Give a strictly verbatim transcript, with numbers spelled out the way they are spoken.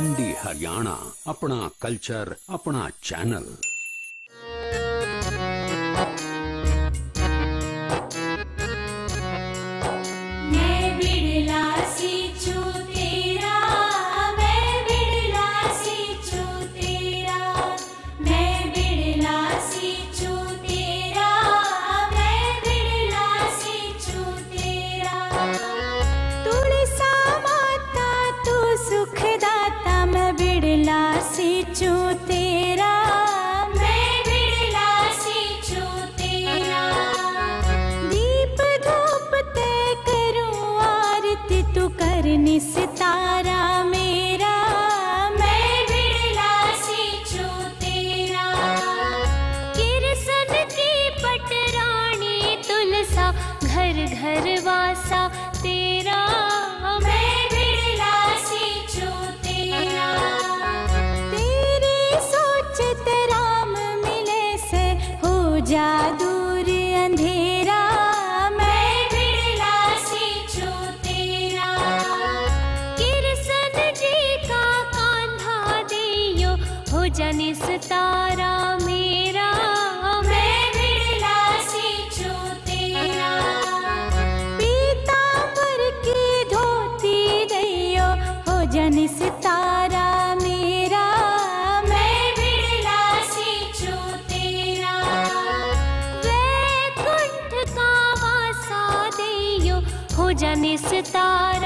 मंडी हरियाणा, अपना कल्चर, अपना चैनल। सितारा मेरा, मैं बिड़ला सी छू तेरा। किरसन की पटरानी तुलसा, घर घर वासा तेरा, मैं बिड़ला सी छू तेरा। तेरी सोचत राम मिले से हो जा दूर अंधेरा, जाने सितारा मेरा, मैं बिड़ला सी छू तेरा। पीतांबर की धोती दैयो हो जाने सितारा मेरा, मैं बिड़ला सी छू तेरा। वैकुंठ का वासा दैयो हो जाने सितारा